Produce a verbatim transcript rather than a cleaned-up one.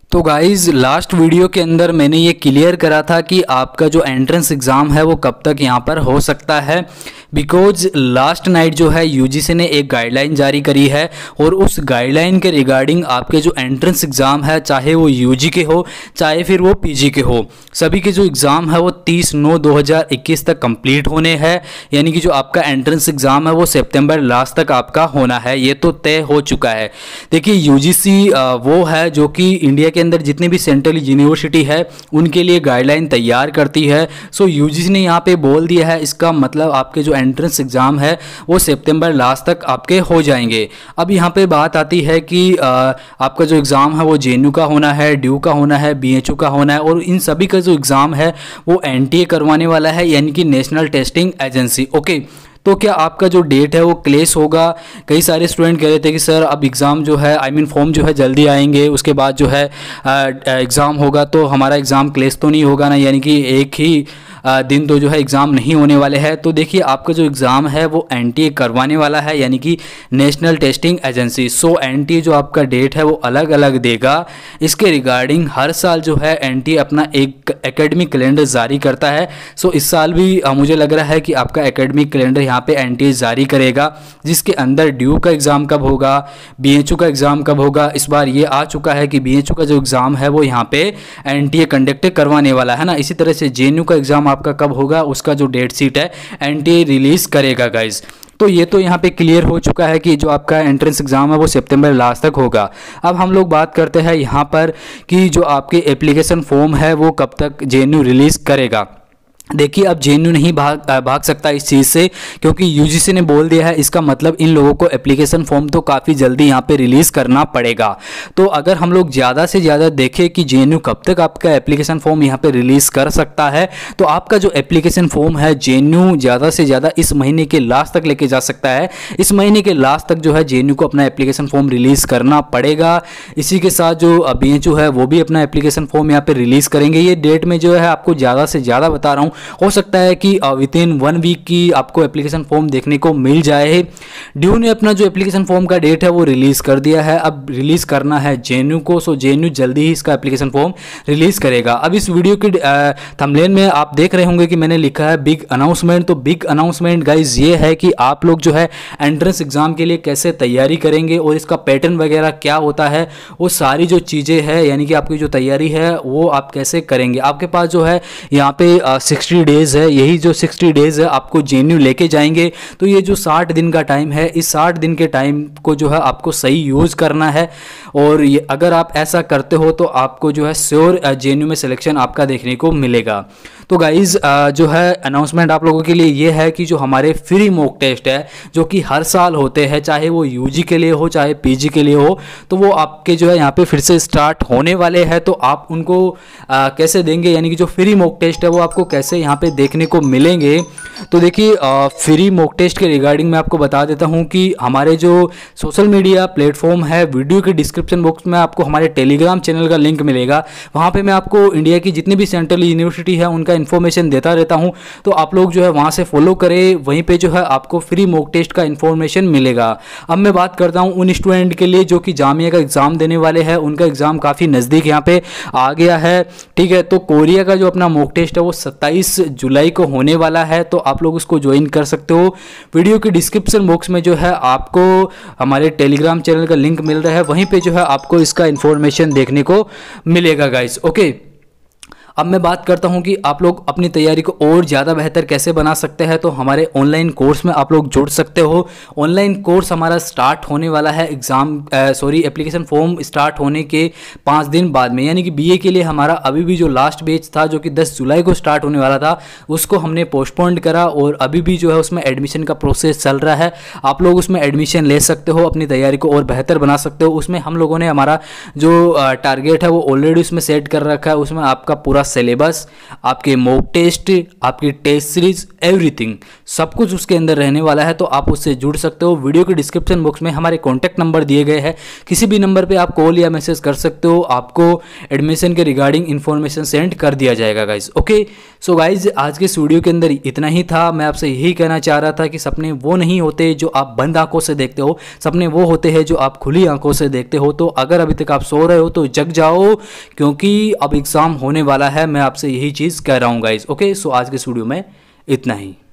तो guys last video के अंदर मैंने ये क्लियर करा था कि आपका जो एंट्रेंस एग्ज़ाम है वो कब तक यहाँ पर हो सकता है, बिकॉज लास्ट नाइट जो है यूजीसी ने एक गाइडलाइन जारी करी है और उस गाइडलाइन के रिगार्डिंग आपके जो एंट्रेंस एग्ज़ाम है, चाहे वो यूजी के हो चाहे फिर वो पीजी के हो, सभी के जो एग्ज़ाम है वो तीस नौ दो हज़ार इक्कीस तक कंप्लीट होने हैं। यानी कि जो आपका एंट्रेंस एग्ज़ाम है वो सितंबर लास्ट तक आपका होना है, ये तो तय हो चुका है। देखिए यूजीसी वो है जो कि इंडिया के अंदर जितनी भी सेंट्रल यूनिवर्सिटी है उनके लिए गाइडलाइन तैयार करती है। सो यूजीसी ने यहाँ पे बोल दिया है, इसका मतलब आपके जो एंट्रेंस एग्ज़ाम है वो सितंबर लास्ट तक आपके हो जाएंगे। अब यहाँ पे बात आती है कि आ, आपका जो एग्ज़ाम है वो जेएनयू का होना है, ड्यू का होना है, बीएचयू का होना है और इन सभी का जो एग्ज़ाम है वो एनटीए करवाने वाला है, यानी कि नेशनल टेस्टिंग एजेंसी। ओके, तो क्या आपका जो डेट है वो क्लेश होगा? कई सारे स्टूडेंट कह रहे थे कि सर अब एग्ज़ाम जो है आई मीन फॉर्म जो है जल्दी आएंगे, उसके बाद जो है एग्ज़ाम होगा तो हमारा एग्ज़ाम क्लेश तो नहीं होगा ना, यानी कि एक ही दिन तो जो है एग्ज़ाम नहीं होने वाले हैं। तो देखिए आपका जो एग्ज़ाम है वो एनटीए करवाने वाला है, यानी कि national testing agency. So NTA जो आपका डेट है वो अलग अलग देगा। इसके रिगार्डिंग हर साल जो है एनटीए अपना एक एकेडमिक कैलेंडर जारी करता है। सो इस साल भी मुझे लग रहा है कि आपका एकेडमिक कैलेंडर यहाँ पे एनटीए जारी करेगा, जिसके अंदर ड्यू का एग्ज़ाम कब होगा, बीएचयू का एग्ज़ाम कब होगा। इस बार ये आ चुका है कि बीएचयू का जो एग्ज़ाम है वो यहाँ पे एनटीए कंडक्ट करवाने वाला है ना। इसी तरह से जेएनयू का एग्ज़ाम आपका कब होगा उसका जो डेट शीट है एनटीए रिलीज करेगा गाइज। तो ये तो यहाँ पे क्लियर हो चुका है कि जो आपका एंट्रेंस एग्ज़ाम है वो सितंबर लास्ट तक होगा। अब हम लोग बात करते हैं यहाँ पर कि जो आपके एप्लीकेशन फॉर्म है वो कब तक जेएनयू रिलीज़ करेगा। देखिए अब जेएनयू नहीं भाग भाग सकता इस चीज़ से, क्योंकि यूजीसी ने बोल दिया है। इसका मतलब इन लोगों को एप्लीकेशन फॉर्म तो काफ़ी जल्दी यहाँ पे रिलीज़ करना पड़ेगा। तो अगर हम लोग ज़्यादा से ज़्यादा देखें कि जेएनयू कब तक आपका एप्लीकेशन फॉर्म यहाँ पे रिलीज़ कर सकता है, तो आपका जो एप्लीकेशन फॉर्म है जेएनयू ज़्यादा से ज़्यादा इस महीने के लास्ट तक लेके जा सकता है। इस महीने के लास्ट तक जो है जेएनयू को अपना एप्लीकेशन फॉर्म रिलीज़ करना पड़ेगा। इसी के साथ जो बीएचयू है वो भी अपना एप्लीकेशन फॉर्म यहाँ पर रिलीज़ करेंगे। ये डेट में जो है आपको ज़्यादा से ज़्यादा बता रहा हूँ, हो सकता है कि विद इन वन वीक की आपको एप्लीकेशन फॉर्म देखने को मिल जाए। ड्यू ने अपना जो एप्लीकेशन फॉर्म का डेट है वो रिलीज़ कर दिया है, अब रिलीज़ करना है जेएनयू को। सो जेएनयू जल्दी ही इसका एप्लीकेशन फॉर्म रिलीज़ करेगा। अब इस वीडियो की थंबनेल में आप देख रहे होंगे कि मैंने लिखा है बिग अनाउंसमेंट। तो बिग अनाउंसमेंट गाइज ये है कि आप लोग जो है एंट्रेंस एग्जाम के लिए कैसे तैयारी करेंगे और इसका पैटर्न वगैरह क्या होता है, वो सारी जो चीज़ें हैं यानी कि आपकी जो तैयारी है वो आप कैसे करेंगे। आपके पास जो है यहाँ पे सिक्सटी डेज है, यही जो साठ डेज़ है आपको जेएनयू लेके जाएंगे। तो ये जो साठ दिन का टाइम है, इस साठ दिन के टाइम को जो है आपको सही यूज़ करना है और ये अगर आप ऐसा करते हो तो आपको जो है श्योर जेएनयू में सिलेक्शन आपका देखने को मिलेगा। तो गाइज़ जो है अनाउंसमेंट आप लोगों के लिए ये है कि जो हमारे फ्री मॉक टेस्ट है जो कि हर साल होते हैं, चाहे वो यूजी के लिए हो चाहे पीजी के लिए हो, तो वो आपके जो है यहाँ पे फिर से स्टार्ट होने वाले हैं। तो आप उनको आ, कैसे देंगे, यानी कि जो फ्री मॉक टेस्ट है वो आपको कैसे यहाँ पे देखने को मिलेंगे। तो देखिए फ्री मॉक टेस्ट के रिगार्डिंग मैं आपको बता देता हूँ कि हमारे जो सोशल मीडिया प्लेटफॉर्म है, वीडियो के डिस्क्रिप्शन बॉक्स में आपको हमारे टेलीग्राम चैनल का लिंक मिलेगा। वहाँ पे मैं आपको इंडिया की जितनी भी सेंट्रल यूनिवर्सिटी है उनका इन्फॉर्मेशन देता रहता हूँ, तो आप लोग जो है वहाँ से फॉलो करें, वहीं पे जो है आपको फ्री मॉक टेस्ट का इन्फॉर्मेशन मिलेगा। अब मैं बात करता हूँ उन स्टूडेंट के लिए जो कि जामिया का एग्ज़ाम देने वाले हैं, उनका एग्ज़ाम काफ़ी नज़दीक यहाँ पे आ गया है, ठीक है। तो कोरिया का जो अपना मॉक टेस्ट है वो सत्ताईस जुलाई को होने वाला है, तो आप लोग उसको ज्वाइन कर सकते हो। वीडियो के डिस्क्रिप्शन बॉक्स में जो है आपको हमारे टेलीग्राम चैनल का लिंक मिल रहा है, वहीं पे जो है आपको इसका इन्फॉर्मेशन देखने को मिलेगा गाइस। ओके, अब मैं बात करता हूं कि आप लोग अपनी तैयारी को और ज़्यादा बेहतर कैसे बना सकते हैं। तो हमारे ऑनलाइन कोर्स में आप लोग जुड़ सकते हो। ऑनलाइन कोर्स हमारा स्टार्ट होने वाला है exam sorry application form start होने के पाँच दिन बाद में, यानी कि बीए के लिए हमारा अभी भी जो लास्ट बैच था जो कि दस जुलाई को स्टार्ट होने वाला था उसको हमने पोस्टपोन करा और अभी भी जो है उसमें एडमिशन का प्रोसेस चल रहा है। आप लोग उसमें एडमिशन ले सकते हो, अपनी तैयारी को और बेहतर बना सकते हो। उसमें हम लोगों ने हमारा जो टारगेट है वो ऑलरेडी उसमें सेट कर रखा है, उसमें आपका पूरा सिलेबस, आपके मॉक टेस्ट, आपकी टेस्ट सीरीज, एवरीथिंग सब कुछ उसके अंदर रहने वाला है। तो आप उससे जुड़ सकते हो। वीडियो के डिस्क्रिप्शन बॉक्स में हमारे कॉन्टैक्ट नंबर दिए गए हैं, किसी भी नंबर पे आप कॉल या मैसेज कर सकते हो। आपको एडमिशन के रिगार्डिंग इन्फॉर्मेशन सेंड कर दिया जाएगा गाइज। ओके, सो गाइज आज के इस वीडियो के अंदर इतना ही था। मैं आपसे यही कहना चाह रहा था कि सपने वो नहीं होते जो आप बंद आंखों से देखते हो, सपने वो होते हैं जो आप खुली आंखों से देखते हो। तो अगर अभी तक आप सो रहे हो तो जग जाओ, क्योंकि अब एग्जाम होने वाला है। मैं आपसे यही चीज़ कह रहा हूँ गाइज। ओके, सो आज के इस वीडियो में इतना ही।